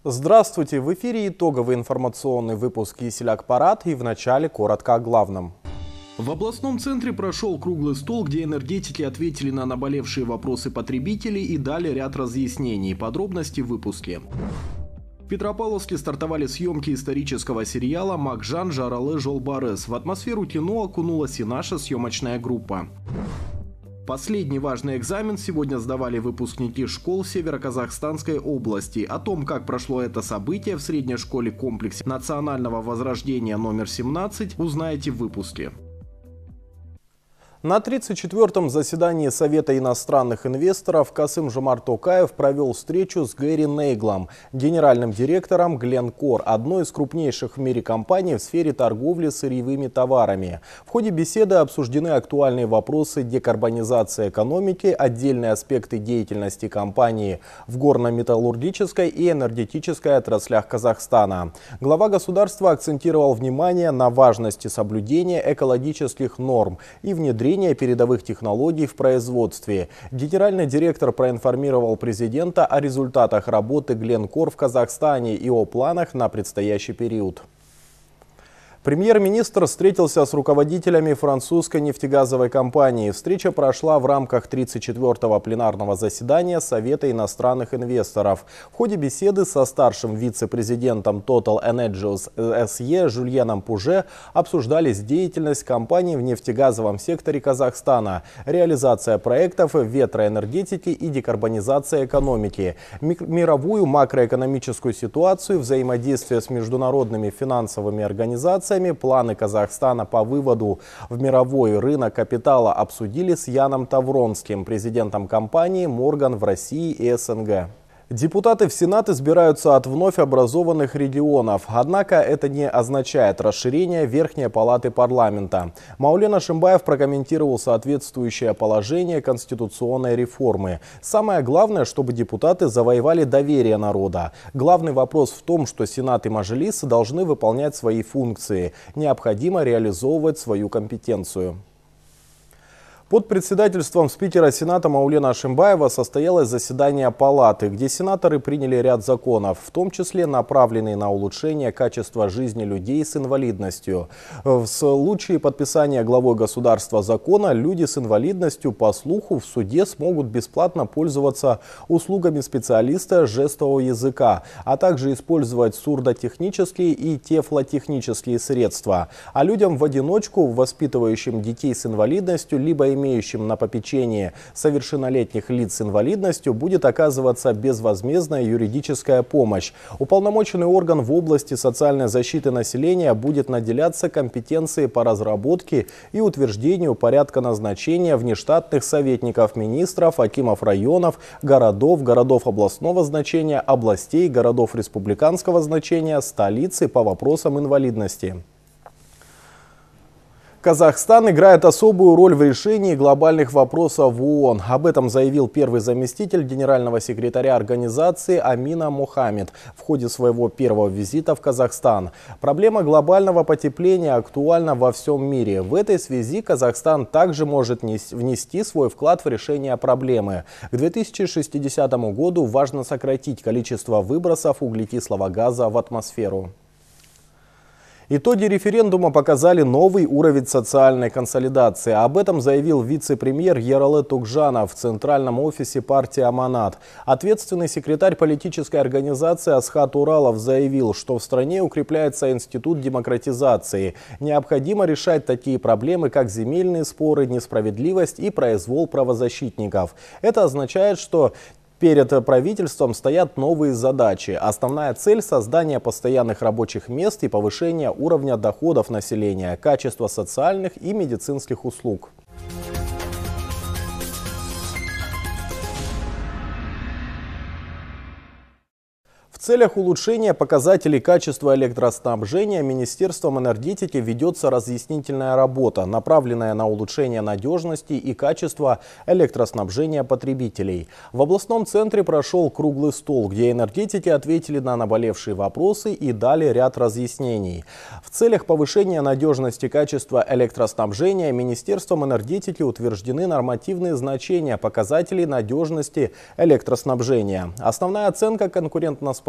Здравствуйте! В эфире итоговый информационный выпуск «Киселяк-Парад» и в начале коротко о главном. В областном центре прошел круглый стол, где энергетики ответили на наболевшие вопросы потребителей и дали ряд разъяснений. Подробности в выпуске. В Петропавловске стартовали съемки исторического сериала «Макжан Жаралы Жолбарыс». В атмосферу кино окунулась и наша съемочная группа. Последний важный экзамен сегодня сдавали выпускники школ Северо-Казахстанской области. О том, как прошло это событие в средней школе комплексе национального возрождения номер 17, узнаете в выпуске. На 34-м заседании Совета иностранных инвесторов Касым-Жомарт Токаев провел встречу с Гэри Нейглом, генеральным директором Glencore, одной из крупнейших в мире компаний в сфере торговли сырьевыми товарами. В ходе беседы обсуждены актуальные вопросы декарбонизации экономики, отдельные аспекты деятельности компании в горно-металлургической и энергетической отраслях Казахстана. Глава государства акцентировал внимание на важности соблюдения экологических норм и внедрения передовых технологий в производстве. Генеральный директор проинформировал президента о результатах работы Glencore в Казахстане и о планах на предстоящий период. Премьер-министр встретился с руководителями французской нефтегазовой компании. Встреча прошла в рамках 34-го пленарного заседания Совета иностранных инвесторов. В ходе беседы со старшим вице-президентом Total Energies SE Жюльеном Пуже обсуждались деятельность компании в нефтегазовом секторе Казахстана, реализация проектов в ветроэнергетике и декарбонизация экономики, мировую макроэкономическую ситуацию, взаимодействие с международными финансовыми организациями, планы Казахстана по выводу в мировой рынок капитала обсудили с Яном Тавронским, президентом компании «Морган» в России и СНГ. Депутаты в Сенат избираются от вновь образованных регионов. Однако это не означает расширение Верхней палаты парламента. Маулен Ашимбаев прокомментировал соответствующее положение конституционной реформы. Самое главное, чтобы депутаты завоевали доверие народа. Главный вопрос в том, что Сенат и Мажилис должны выполнять свои функции. Необходимо реализовывать свою компетенцию. Под председательством спикера Сената Маулена Ашимбаева состоялось заседание Палаты, где сенаторы приняли ряд законов, в том числе направленные на улучшение качества жизни людей с инвалидностью. В случае подписания главой государства закона люди с инвалидностью по слуху в суде смогут бесплатно пользоваться услугами специалиста жестового языка, а также использовать сурдотехнические и тефлотехнические средства. А людям в одиночку, воспитывающим детей с инвалидностью, либо имеющим на попечении совершеннолетних лиц с инвалидностью, будет оказываться безвозмездная юридическая помощь. Уполномоченный орган в области социальной защиты населения будет наделяться компетенцией по разработке и утверждению порядка назначения внештатных советников министров, акимов районов, городов областного значения, областей, городов республиканского значения, столицы по вопросам инвалидности. Казахстан играет особую роль в решении глобальных вопросов в ООН. Об этом заявил первый заместитель генерального секретаря организации Амина Мохаммед в ходе своего первого визита в Казахстан. Проблема глобального потепления актуальна во всем мире. В этой связи Казахстан также может внести свой вклад в решение проблемы. К 2060 году важно сократить количество выбросов углекислого газа в атмосферу. Итоги референдума показали новый уровень социальной консолидации. Об этом заявил вице-премьер Ералы Тукжанов в центральном офисе партии «Аманат». Ответственный секретарь политической организации Асхат Уралов заявил, что в стране укрепляется институт демократизации. Необходимо решать такие проблемы, как земельные споры, несправедливость и произвол правозащитников. Это означает, что перед правительством стоят новые задачи. Основная цель – создание постоянных рабочих мест и повышение уровня доходов населения, качества социальных и медицинских услуг. В целях улучшения показателей качества электроснабжения Министерством энергетики ведется разъяснительная работа, направленная на улучшение надежности и качества электроснабжения потребителей. В областном центре прошел круглый стол, где энергетики ответили на наболевшие вопросы и дали ряд разъяснений. В целях повышения надежности качества электроснабжения Министерством энергетики утверждены нормативные значения показателей надежности электроснабжения. Основная оценка конкурентоспособности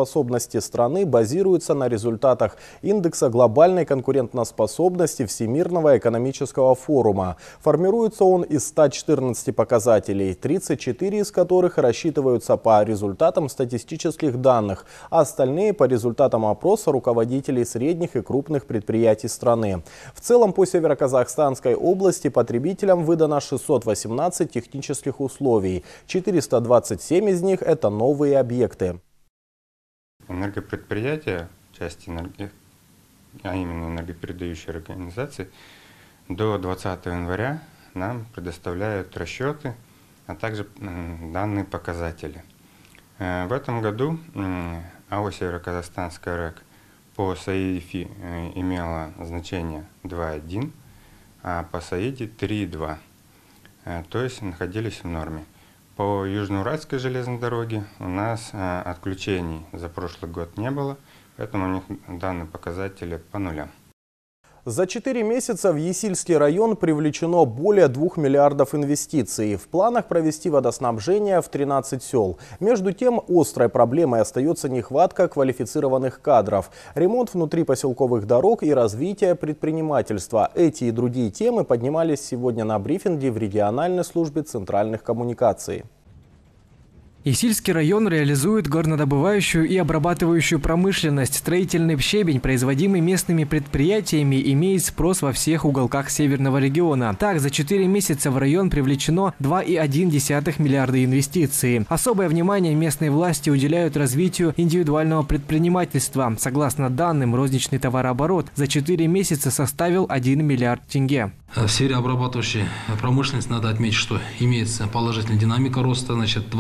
конкурентоспособности страны базируется на результатах индекса глобальной конкурентоспособности Всемирного экономического форума. Формируется он из 114 показателей, 34 из которых рассчитываются по результатам статистических данных, а остальные по результатам опроса руководителей средних и крупных предприятий страны. В целом по Североказахстанской области потребителям выдано 618 технических условий. 427 из них – это новые объекты. Энергопредприятия, части а именно энергопередающие организации, до 20 января нам предоставляют расчеты, а также данные показатели. В этом году АО «Североказахстанская РЭК» по САИДе имела значение 2,1, а по САИДе 3,2. То есть находились в норме. По Южноуральской железной дороге у нас отключений за прошлый год не было, поэтому у них данные показатели по нулям. За 4 месяца в Есильский район привлечено более 2 миллиардов инвестиций. В планах провести водоснабжение в 13 сел. Между тем, острой проблемой остается нехватка квалифицированных кадров, ремонт внутрипоселковых дорог и развитие предпринимательства. Эти и другие темы поднимались сегодня на брифинге в региональной службе центральных коммуникаций. Есильский район реализует горнодобывающую и обрабатывающую промышленность. Строительный щебень, производимый местными предприятиями, имеет спрос во всех уголках северного региона. Так, за 4 месяца в район привлечено 2,1 миллиарда инвестиций. Особое внимание местные власти уделяют развитию индивидуального предпринимательства. Согласно данным, розничный товарооборот за 4 месяца составил 1 миллиард тенге. В сфере обрабатывающей промышленности надо отметить, что имеется положительная динамика роста,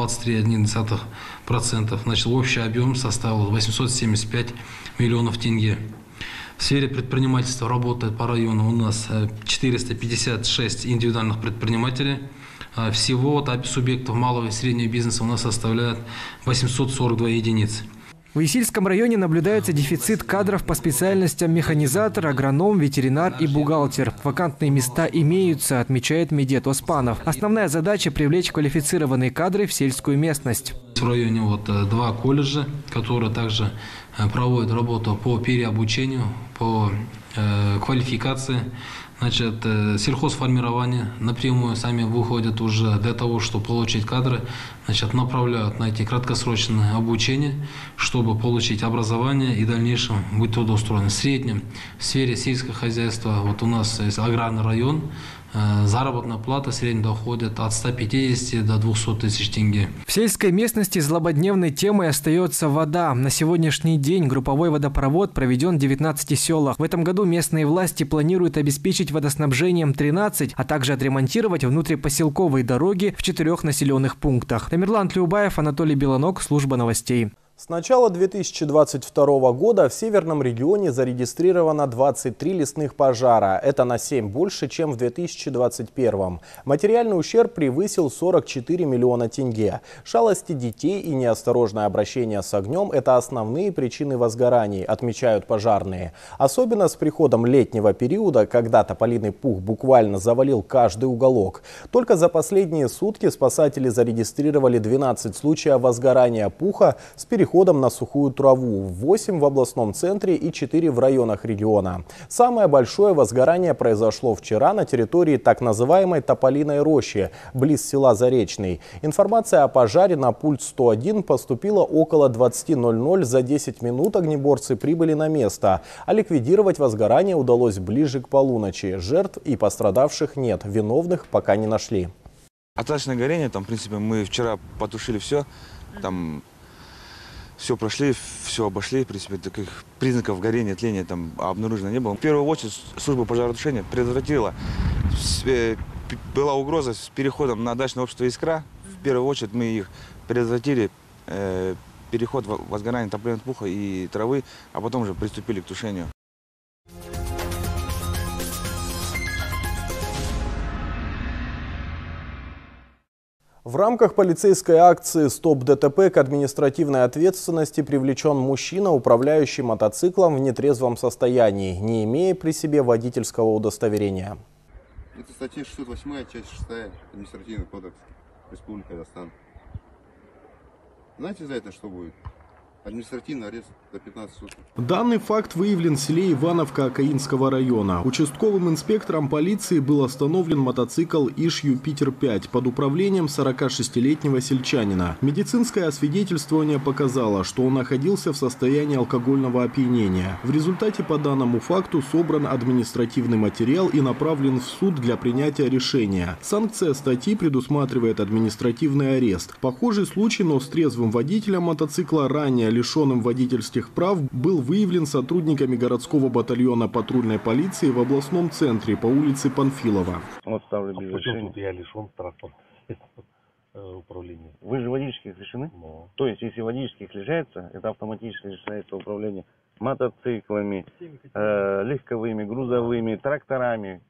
23,1%. Общий объем составил 875 миллионов тенге. В сфере предпринимательства работает по району у нас 456 индивидуальных предпринимателей. Всего субъектов малого и среднего бизнеса у нас составляет 842 единицы. В Есильском районе наблюдается дефицит кадров по специальностям механизатор, агроном, ветеринар и бухгалтер. Вакантные места имеются, отмечает Медет Оспанов. Основная задача – привлечь квалифицированные кадры в сельскую местность. В районе 2 колледжа, которые также проводят работу по переобучению, по квалификации. Сельхозформирование напрямую сами выходят уже для того, чтобы получить кадры, направляют на эти краткосрочные обучения, чтобы получить образование и в дальнейшем быть трудоустроены. В среднем в сфере сельского хозяйства, у нас есть аграрный район, заработная плата в среднем доходит от 150 до 200 тысяч тенге. В сельской местности злободневной темой остается вода. На сегодняшний день групповой водопровод проведен в 19 селах. В этом году местные власти планируют обеспечить водоснабжением 13, а также отремонтировать внутрипоселковые дороги в 4 населенных пунктах. Тамерлан Тлеубаев, Анатолий Белонок, служба новостей. С начала 2022 года в северном регионе зарегистрировано 23 лесных пожара. Это на 7 больше, чем в 2021. Материальный ущерб превысил 44 миллиона тенге. Шалости детей и неосторожное обращение с огнем – это основные причины возгораний, отмечают пожарные. Особенно с приходом летнего периода, когда тополиный пух буквально завалил каждый уголок. Только за последние сутки спасатели зарегистрировали 12 случаев возгорания пуха с переходом на сухую траву, 8 в областном центре и 4 в районах региона. Самое большое возгорание произошло вчера на территории так называемой Тополиной рощи, близ села Заречный. Информация о пожаре на пульт 101 поступила около 20:00. За 10 минут огнеборцы прибыли на место, а ликвидировать возгорание удалось ближе к полуночи. Жертв и пострадавших нет, виновных пока не нашли. Остаточное горение, в принципе, мы вчера потушили все, все прошли, все обошли, в принципе, таких признаков горения, тления обнаружено не было. В первую очередь служба пожаротушения предотвратила, была угроза с переходом на дачное общество «Искра». В первую очередь мы их предотвратили, переход возгорания тополиного пуха и травы, а потом уже приступили к тушению. В рамках полицейской акции «Стоп ДТП» к административной ответственности привлечен мужчина, управляющий мотоциклом в нетрезвом состоянии, не имея при себе водительского удостоверения. Это статья 608, часть 6, административный кодекс Республики Казахстан. Знаете за это, что будет? Административный арест до 15 суток. Данный факт выявлен в селе Ивановка Акаинского района. Участковым инспектором полиции был остановлен мотоцикл ИЖ Юпитер-5 под управлением 46-летнего сельчанина. Медицинское освидетельствование показало, что он находился в состоянии алкогольного опьянения. В результате по данному факту собран административный материал и направлен в суд для принятия решения. Санкция статьи предусматривает административный арест. Похожий случай, но с трезвым водителем мотоцикла, ранее лишенным водительских прав, был выявлен сотрудниками городского батальона патрульной полиции в областном центре по улице Панфилова. Вот ставлю без решения. Я лишен транспорта управления. Вы же водительских лишены? No. То есть, если водительских лишается, это автоматически лишается управления мотоциклами, легковыми, грузовыми, тракторами,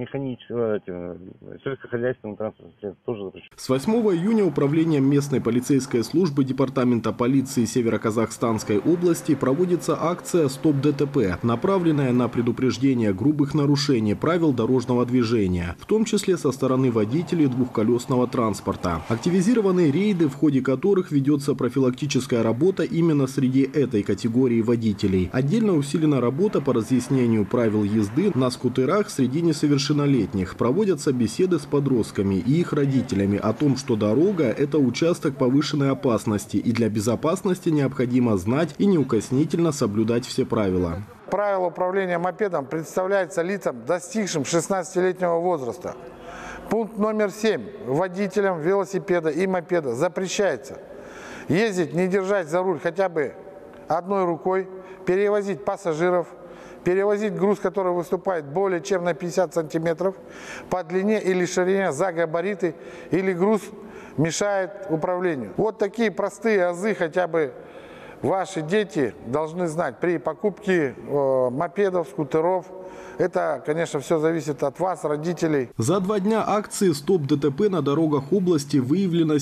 сельскохозяйственным транспортом тоже запрещено. С 8 июня управлением местной полицейской службы Департамента полиции Северо-Казахстанской области проводится акция «Стоп ДТП», направленная на предупреждение грубых нарушений правил дорожного движения, в том числе со стороны водителей двухколесного транспорта. Активизированы рейды, в ходе которых ведется профилактическая работа именно среди этой категории водителей. Отдельно усилена работа по разъяснению правил езды на скутерах среди несовершеннолетних. Проводятся беседы с подростками и их родителями о том, что дорога – это участок повышенной опасности, и для безопасности необходимо знать и неукоснительно соблюдать все правила. Правило управления мопедом представляется лицам, достигшим 16-летнего возраста. Пункт номер 7. Водителям велосипеда и мопеда запрещается ездить, не держать за руль хотя бы одной рукой, перевозить пассажиров, перевозить груз, который выступает более чем на 50 сантиметров по длине или ширине за габариты, или груз мешает управлению. Вот такие простые азы хотя бы ваши дети должны знать при покупке мопедов, скутеров. Это, конечно, все зависит от вас, родителей. За 2 дня акции «Стоп ДТП» на дорогах области выявлено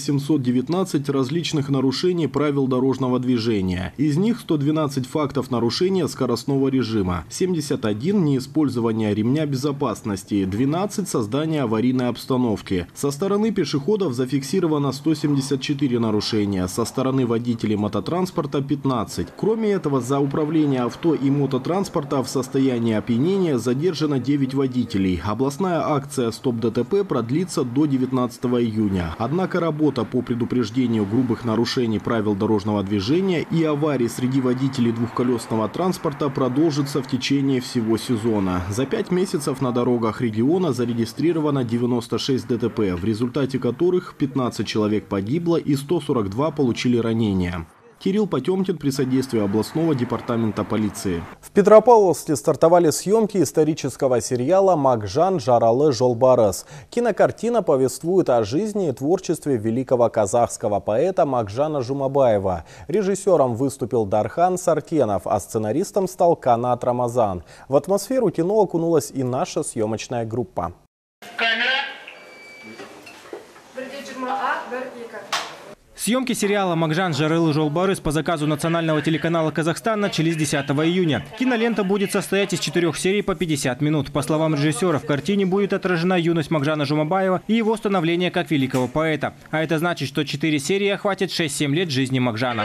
719 различных нарушений правил дорожного движения. Из них 112 фактов нарушения скоростного режима, 71 – неиспользования ремня безопасности, 12 – создания аварийной обстановки. Со стороны пешеходов зафиксировано 174 нарушения, со стороны водителей мототранспорта – 15. Кроме этого, за управление авто и мототранспорта в состоянии опьянения задержано 9 водителей. Областная акция «Стоп ДТП» продлится до 19 июня. Однако работа по предупреждению грубых нарушений правил дорожного движения и аварий среди водителей двухколесного транспорта продолжится в течение всего сезона. За 5 месяцев на дорогах региона зарегистрировано 96 ДТП, в результате которых 15 человек погибло и 142 получили ранения. Кирилл Потемкин при содействии областного департамента полиции. В Петропавловске стартовали съемки исторического сериала «Макжан Жаралы Жолбарыс». Кинокартина повествует о жизни и творчестве великого казахского поэта Макжана Жумабаева. Режиссером выступил Дархан Саркенов, а сценаристом стал Канат Рамазан. В атмосферу кино окунулась и наша съемочная группа. Съемки сериала «Макжан Жаралы Жолбарыс» по заказу национального телеканала «Казахстан» начались 10 июня. Кинолента будет состоять из 4 серий по 50 минут. По словам режиссера, в картине будет отражена юность Макжана Жумабаева и его становление как великого поэта. А это значит, что 4 серии охватят 6-7 лет жизни Макжана.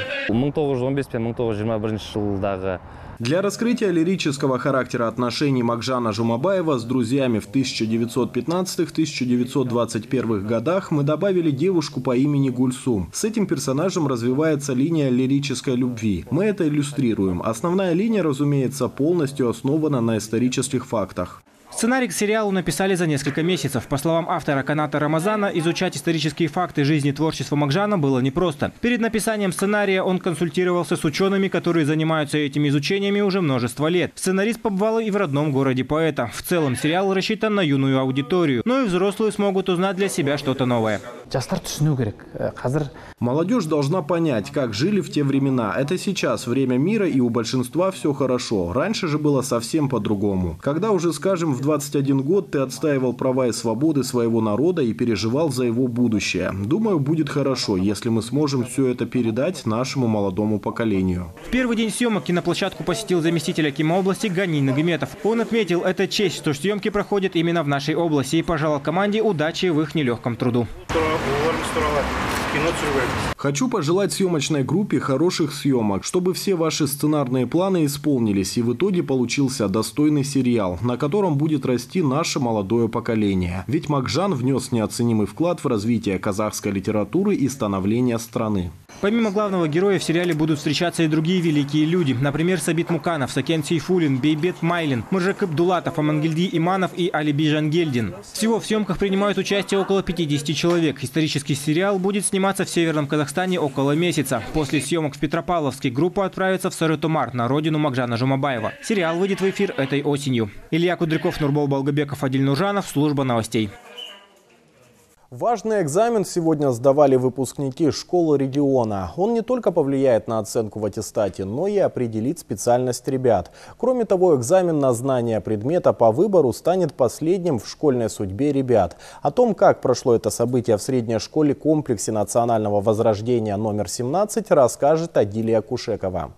Для раскрытия лирического характера отношений Макжана Жумабаева с друзьями в 1915-1921 годах мы добавили девушку по имени Гульсум. С этим персонажем развивается линия лирической любви. Мы это иллюстрируем. Основная линия, разумеется, полностью основана на исторических фактах. Сценарий к сериалу написали за несколько месяцев. По словам автора Каната Рамазана, изучать исторические факты жизни и творчества Макжана было непросто. Перед написанием сценария он консультировался с учеными, которые занимаются этими изучениями уже множество лет. Сценарист побывал и в родном городе поэта. В целом сериал рассчитан на юную аудиторию, но и взрослые смогут узнать для себя что-то новое. Молодежь должна понять, как жили в те времена. Это сейчас время мира, и у большинства все хорошо. Раньше же было совсем по-другому. Когда уже, скажем, в 21 год ты отстаивал права и свободы своего народа и переживал за его будущее. Думаю, будет хорошо, если мы сможем все это передать нашему молодому поколению. В первый день съемок киноплощадку посетил заместитель акима области Ганин Нагиметов. Он отметил, это честь, что съемки проходят именно в нашей области, и пожелал команде удачи в их нелегком труду. Хочу пожелать съемочной группе хороших съемок, чтобы все ваши сценарные планы исполнились и в итоге получился достойный сериал, на котором будет расти наше молодое поколение. Ведь Макжан внес неоценимый вклад в развитие казахской литературы и становление страны. Помимо главного героя в сериале будут встречаться и другие великие люди. Например, Сабит Муканов, Сакен Сейфуллин, Бейбет Майлин, Муржакып Дулатов, Амангельди Иманов и Алиби Жангельдин. Всего в съемках принимают участие около 50 человек. Исторический сериал будет сниматься в Северном Казахстане около месяца. После съемок в Петропавловске группа отправится в Сары-Томар, на родину Макжана Жумабаева. Сериал выйдет в эфир этой осенью. Илья Кудряков, Нурбол Балгабеков, Адиль Нуржанов, служба новостей. Важный экзамен сегодня сдавали выпускники школы региона. Он не только повлияет на оценку в аттестате, но и определит специальность ребят. Кроме того, экзамен на знание предмета по выбору станет последним в школьной судьбе ребят. О том, как прошло это событие в средней школе комплексе национального возрождения номер 17, расскажет Адилия Кушекова.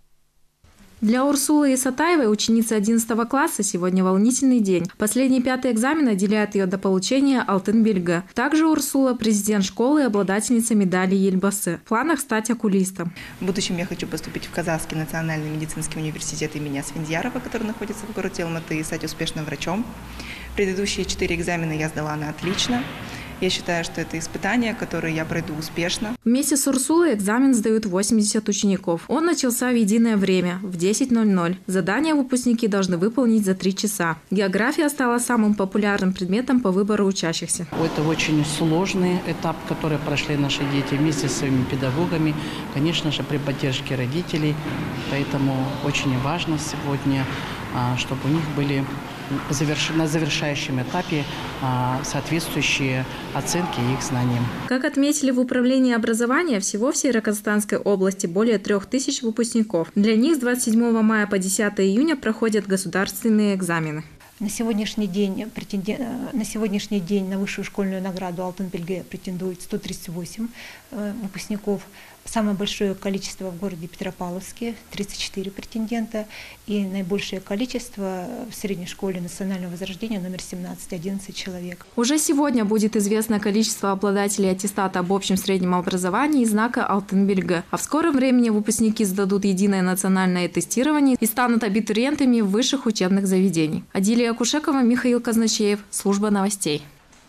Для Урсулы Исатаевой, ученицы 11 класса, сегодня волнительный день. Последний 5-й экзамен отделяет ее до получения Алтын Белгі. Также Урсула – президент школы и обладательница медали Елбасы. В планах стать окулистом. В будущем я хочу поступить в Казахский национальный медицинский университет имени Асфендиярова, который находится в городе Алматы, и стать успешным врачом. Предыдущие 4 экзамена я сдала на отлично. Я считаю, что это испытания, которые я пройду успешно. Вместе с Урсулой экзамен сдают 80 учеников. Он начался в единое время, в 10:00. Задания выпускники должны выполнить за 3 часа. География стала самым популярным предметом по выбору учащихся. Это очень сложный этап, который прошли наши дети вместе со своими педагогами, конечно же, при поддержке родителей. Поэтому очень важно сегодня, чтобы у них были на завершающем этапе соответствующие оценки их знаниям. Как отметили в управлении образования, всего в Северо-Казахстанской области более 3000 выпускников. Для них с 27 мая по 10 июня проходят государственные экзамены. На сегодняшний день на высшую школьную награду Алтын Белгі претендует 138 выпускников. Самое большое количество в городе Петропавловске – 34 претендента. И наибольшее количество в средней школе национального возрождения номер 17 – 11 человек. Уже сегодня будет известно количество обладателей аттестата об общем среднем образовании и знака Алтын Белгі. А в скором времени выпускники сдадут единое национальное тестирование и станут абитуриентами высших учебных заведений. Адилия Кушекова, Михаил Казначеев, служба новостей.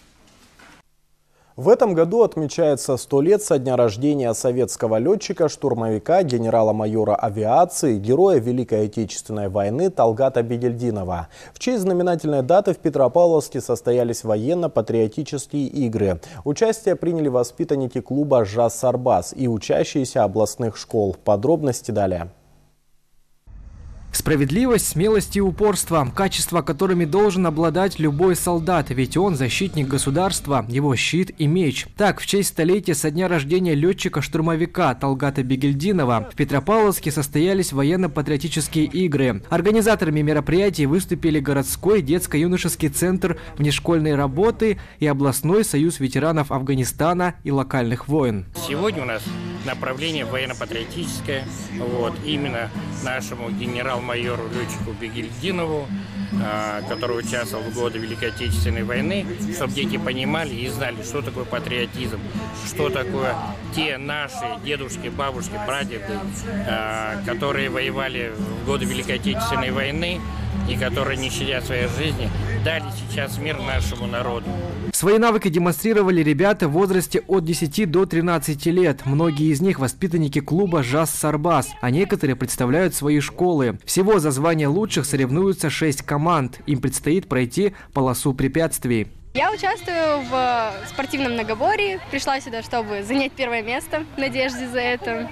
В этом году отмечается 100 лет со дня рождения советского летчика, штурмовика, генерала-майора авиации, героя Великой Отечественной войны Талгата Бегельдинова. В честь знаменательной даты в Петропавловске состоялись военно-патриотические игры. Участие приняли воспитанники клуба «Жас Сарбас» и учащиеся областных школ. Подробности далее. Справедливость, смелость и упорство – качества, которыми должен обладать любой солдат, ведь он защитник государства, его щит и меч. Так, в честь столетия со дня рождения летчика-штурмовика Талгата Бегельдинова в Петропавловске состоялись военно-патриотические игры. Организаторами мероприятий выступили городской детско-юношеский центр внешкольной работы и областной союз ветеранов Афганистана и локальных войн. Сегодня у нас направление военно-патриотическое, именно нашему генерал-майору летчику Бегельдинову, который участвовал в годы Великой Отечественной войны, чтобы дети понимали и знали, что такое патриотизм, что такое те наши дедушки, бабушки, прадеды, которые воевали в годы Великой Отечественной войны и которые, не щадя своей жизни, дали сейчас мир нашему народу. Свои навыки демонстрировали ребята в возрасте от 10 до 13 лет. Многие из них воспитанники клуба «Жас Сарбас», а некоторые представляют свои школы. Всего за звание лучших соревнуются 6 команд. Им предстоит пройти полосу препятствий. Я участвую в спортивном многоборье. Пришла сюда, чтобы занять первое место. В надежде за это.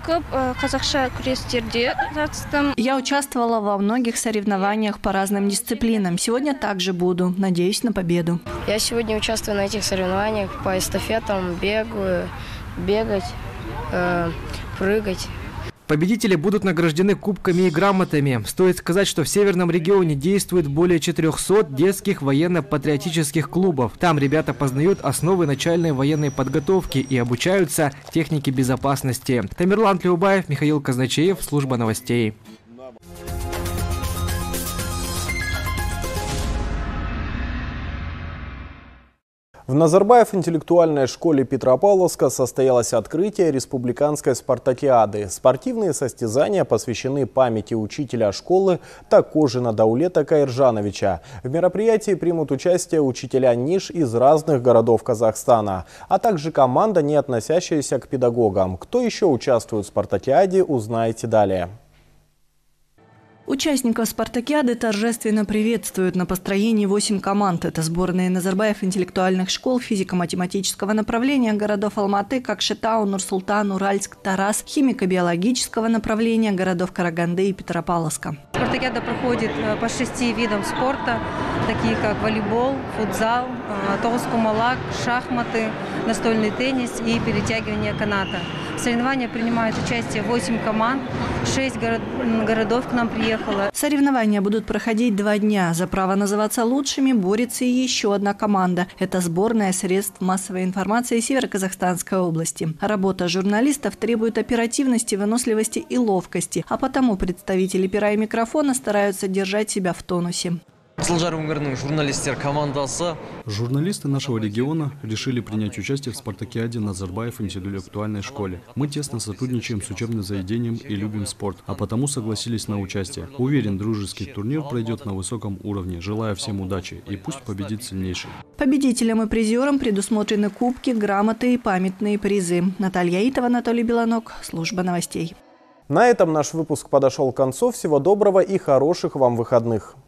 Я участвовала во многих соревнованиях по разным дисциплинам. Сегодня также буду. Надеюсь на победу. Я сегодня участвую на этих соревнованиях по эстафетам, бегать, прыгать. Победители будут награждены кубками и грамотами. Стоит сказать, что в Северном регионе действует более 400 детских военно-патриотических клубов. Там ребята познают основы начальной военной подготовки и обучаются технике безопасности. Тамерлан Тлеубаев, Михаил Казначеев, служба новостей. В Назарбаев интеллектуальной школе Петропавловска состоялось открытие республиканской спартакиады. Спортивные состязания посвящены памяти учителя школы Такожина Даулета Каиржановича. В мероприятии примут участие учителя ниш из разных городов Казахстана, а также команда, не относящаяся к педагогам. Кто еще участвует в спартакиаде, узнаете далее. Участников спартакиады торжественно приветствуют. На построении 8 команд. Это сборные Назарбаев интеллектуальных школ физико-математического направления городов Алматы, Кокшетау, Нур-Султан, Уральск, Тарас, химико-биологического направления городов Караганды и Петропавловска. Спартакиада проходит по 6 видам спорта, такие как волейбол, футзал, тоускумалак, шахматы, настольный теннис и перетягивание каната. В соревнованиях принимают участие 8 команд, 6 городов к нам приехало. Соревнования будут проходить 2 дня. За право называться лучшими борется и еще одна команда. Это сборная средств массовой информации Северо-Казахстанской области. Работа журналистов требует оперативности, выносливости и ловкости, а потому представители пера и микрофона стараются держать себя в тонусе. Журналисты нашего региона решили принять участие в спартакиаде Назарбаев интеллектуальной школе. Мы тесно сотрудничаем с учебным заведением и любим спорт, а потому согласились на участие. Уверен, дружеский турнир пройдет на высоком уровне. Желаю всем удачи и пусть победит сильнейший. Победителям и призерам предусмотрены кубки, грамоты и памятные призы. Наталья Итова, Анатолий Белонок, служба новостей. На этом наш выпуск подошел к концу. Всего доброго и хороших вам выходных.